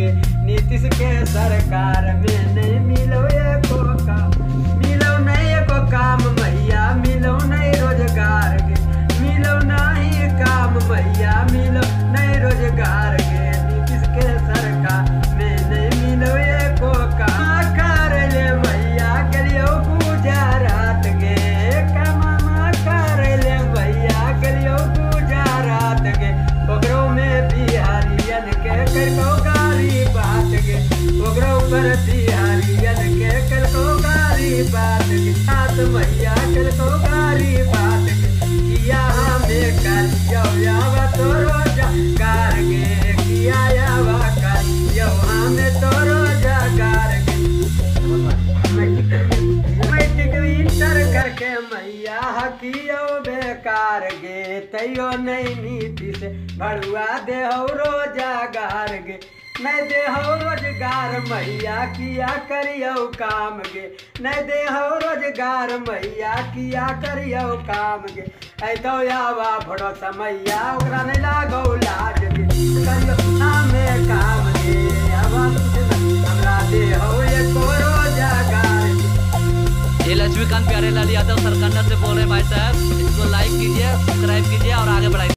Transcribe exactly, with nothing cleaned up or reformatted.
गे। नीतीश के सरकार में नहीं मिलो एको काम, मिलो नहीं एको काम मैया, मिलो नहीं रोजगार गे, मिलो नहीं काम मैया, मिलो नहीं रोजगार गे। नीतीश के सरकार में नहीं मिलो एको काम, कर ले मैया गलियो गुजरात गे, कमा कर ले मैया गलियो गुजरात गे। ओकरो में बिहारियन के करको गारी बात गे, ओकरो पर बिहारियन के करको गारी बात गे। हाथ मैया करको गारी बात गे, किया हमें करियो यावा तोरो जगार गे, किया यावा करियो हमें तोरो जगार गे। मैट्रिक इंटर करके मैया हकियो बेकार गे, तैयो नहीं नीति से भड़ुआ देहो रोजगार गे, नहीं देहो रोजगार मैया किया करियो काम गे, नहीं देहो रोजगार मैया किया करियो काम गे। ऐतो आवा भोड़ो समैया ओकरा नहीं लागो लाज गे, करियो हमें काम गे, आवा हमरा देहो एको रोजगार गे। ये लक्ष्मीकांत प्यारेलाल यादव सरकंडा से बोल रहे हैं भाई साहब, इसको लाइक कीजिए, सब्सक्राइब कीजिए और आगे बढ़ाइए।